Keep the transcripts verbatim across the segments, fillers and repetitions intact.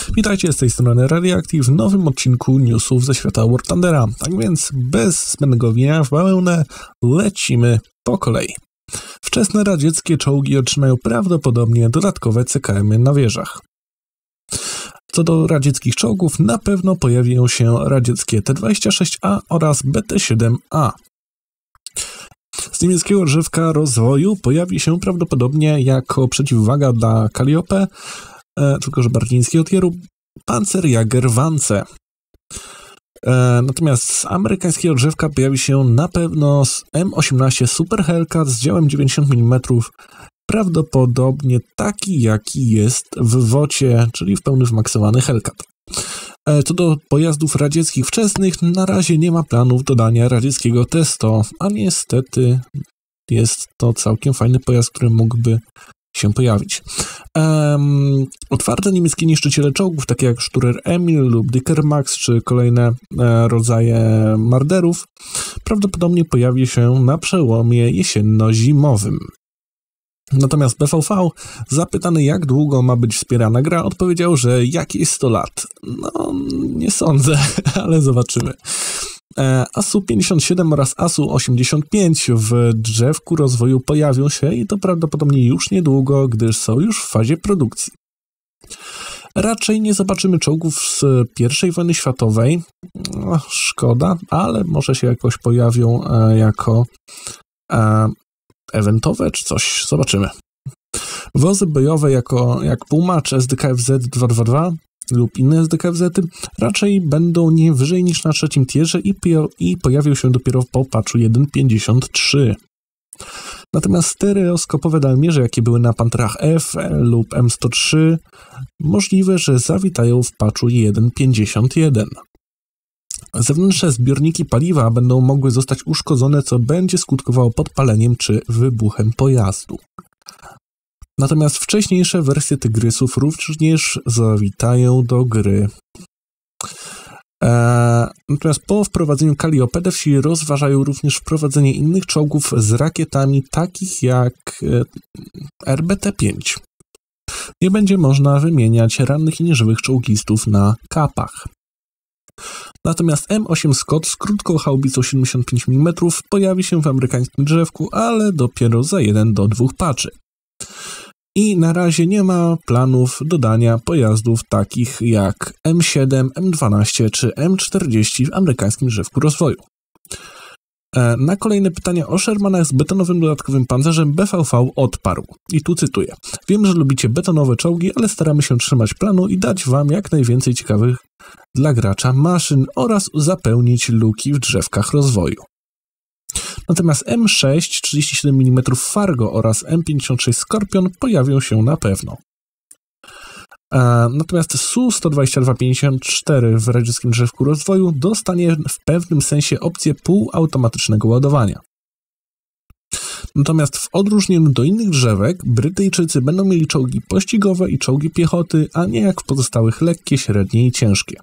Witajcie z tej strony Radioactive w nowym odcinku newsów ze świata War Thundera. Tak więc bez zbędnego wijania w bawełnę lecimy po kolei. Wczesne radzieckie czołgi otrzymają prawdopodobnie dodatkowe C K M-y na wieżach. Co do radzieckich czołgów, na pewno pojawią się radzieckie T dwadzieścia sześć A oraz B T siedem A. Z niemieckiego drzewka rozwoju pojawi się prawdopodobnie jako przeciwwaga dla Calliope, e, tylko że bardziej niskiego tieru, Panzerjäger-Wanze. E, natomiast z amerykańskiego drzewka pojawi się na pewno M osiemnaście Super Hellcat z działem dziewięćdziesiąt milimetrów, prawdopodobnie taki jaki jest w wocie, czyli w pełny wmaksowany Hellcat. E, co do pojazdów radzieckich wczesnych, na razie nie ma planów dodania radzieckiego T sto, a niestety jest to całkiem fajny pojazd, który mógłby się pojawić. Um, otwarte niemieckie niszczyciele czołgów, takie jak Sturer Emil lub Dicker Max, czy kolejne e, rodzaje Marderów, prawdopodobnie pojawi się na przełomie jesienno-zimowym. Natomiast B V V, zapytany jak długo ma być wspierana gra, odpowiedział, że jakieś sto lat. No, nie sądzę, ale zobaczymy. A S U pięćdziesiąt siedem oraz A S U osiemdziesiąt pięć w drzewku rozwoju pojawią się i to prawdopodobnie już niedługo, gdyż są już w fazie produkcji. Raczej nie zobaczymy czołgów z pierwszej wojny światowej. No, szkoda, ale może się jakoś pojawią e, jako e, eventowe czy coś. Zobaczymy. Wozy bojowe jako jak Puma czy S D K F Z dwieście dwadzieścia dwa lub inne S D K F Z-y raczej będą nie wyżej niż na trzecim tierze i, pio- i pojawią się dopiero po patchu jeden pięćdziesiąt trzy. Natomiast stereoskopowe dalmierze, jakie były na Pantherach F lub M sto trzy, możliwe, że zawitają w patchu jeden pięćdziesiąt jeden. Zewnętrzne zbiorniki paliwa będą mogły zostać uszkodzone, co będzie skutkowało podpaleniem czy wybuchem pojazdu. Natomiast wcześniejsze wersje Tygrysów również zawitają do gry. Eee, natomiast po wprowadzeniu Calliope wsi rozważają również wprowadzenie innych czołgów z rakietami, takich jak e, R B T pięć. Nie będzie można wymieniać rannych i nieżywych czołgistów na kapach. Natomiast M osiem Scott z krótką haubicą siedemdziesiąt pięć milimetrów pojawi się w amerykańskim drzewku, ale dopiero za jeden do dwóch patchy. I na razie nie ma planów dodania pojazdów takich jak M siedem, M dwanaście czy M czterdzieści w amerykańskim drzewku rozwoju. Na kolejne pytania o Shermanach z betonowym dodatkowym pancerzem B V V odparł. I tu cytuję. Wiem, że lubicie betonowe czołgi, ale staramy się trzymać planu i dać wam jak najwięcej ciekawych dla gracza maszyn oraz zapełnić luki w drzewkach rozwoju. Natomiast M sześć, trzydzieści siedem milimetrów Fargo oraz M pięćdziesiąt sześć Scorpion pojawią się na pewno. A, natomiast S U sto dwadzieścia dwa pięćdziesiąt cztery w radzieckim drzewku rozwoju dostanie w pewnym sensie opcję półautomatycznego ładowania. Natomiast w odróżnieniu do innych drzewek, Brytyjczycy będą mieli czołgi pościgowe i czołgi piechoty, a nie jak w pozostałych lekkie, średnie i ciężkie.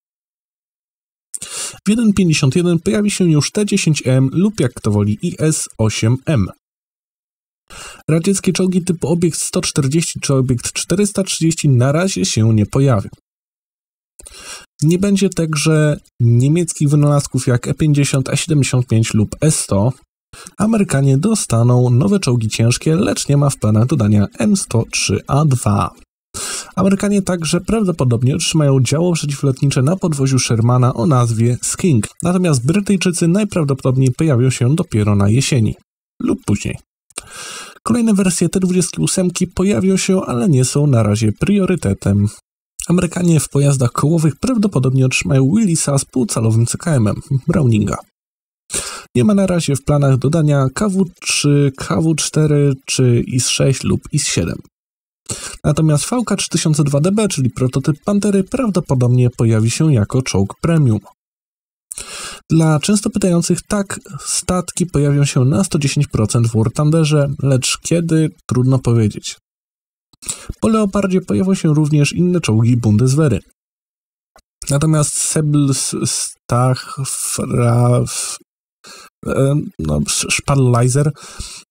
W jeden pięćdziesiąt jeden pojawi się już T dziesięć M lub jak kto woli I S osiem M. Radzieckie czołgi typu obiekt sto czterdzieści czy obiekt czterysta trzydzieści na razie się nie pojawią. Nie będzie także niemieckich wynalazków jak E pięćdziesiąt, E siedemdziesiąt pięć lub E sto. Amerykanie dostaną nowe czołgi ciężkie, lecz nie ma w planach dodania M sto trzy A dwa. Amerykanie także prawdopodobnie otrzymają działo przeciwlotnicze na podwoziu Shermana o nazwie Skink, natomiast Brytyjczycy najprawdopodobniej pojawią się dopiero na jesieni lub później. Kolejne wersje T dwadzieścia osiem pojawią się, ale nie są na razie priorytetem. Amerykanie w pojazdach kołowych prawdopodobnie otrzymają Willisa z półcalowym C K M-em Browninga. Nie ma na razie w planach dodania K W trzy, K W cztery czy I S sześć lub I S siedem. Natomiast V K trzy tysiące dwa D B, czyli prototyp Pantery, prawdopodobnie pojawi się jako czołg premium. Dla często pytających, tak, statki pojawią się na sto dziesięć procent w War Thunderze, lecz kiedy? Trudno powiedzieć. Po Leopardzie pojawią się również inne czołgi Bundeswehry. Natomiast Säbel, Stach, Fra, no, Spadlizer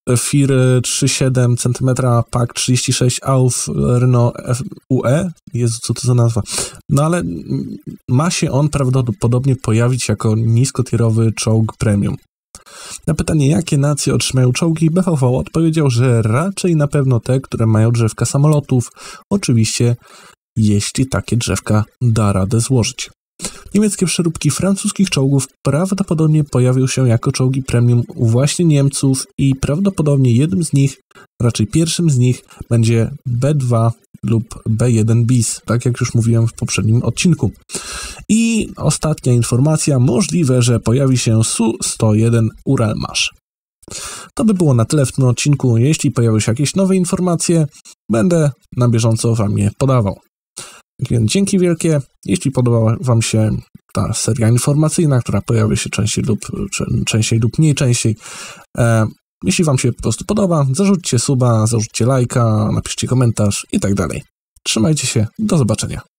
Fir trzy przecinek siedem centymetra, P A C trzydzieści sześć A U F Renault U E. Jezu, co to za nazwa? No ale ma się on prawdopodobnie pojawić jako niskotierowy czołg premium. Na pytanie, jakie nacje otrzymają czołgi, B V V odpowiedział, że raczej na pewno te, które mają drzewka samolotów, oczywiście jeśli takie drzewka da radę złożyć. Niemieckie przeróbki francuskich czołgów prawdopodobnie pojawią się jako czołgi premium u właśnie Niemców i prawdopodobnie jednym z nich, raczej pierwszym z nich, będzie B dwa lub B jeden bis, tak jak już mówiłem w poprzednim odcinku. I ostatnia informacja, możliwe, że pojawi się S U sto jeden Uralmasz. To by było na tyle w tym odcinku. Jeśli pojawią się jakieś nowe informacje, będę na bieżąco wam je podawał. Więc dzięki wielkie. Jeśli podobała wam się ta seria informacyjna, która pojawia się częściej lub, częściej lub mniej częściej, e, jeśli wam się po prostu podoba, zarzućcie suba, zarzućcie lajka, napiszcie komentarz i tak dalej. Trzymajcie się, do zobaczenia.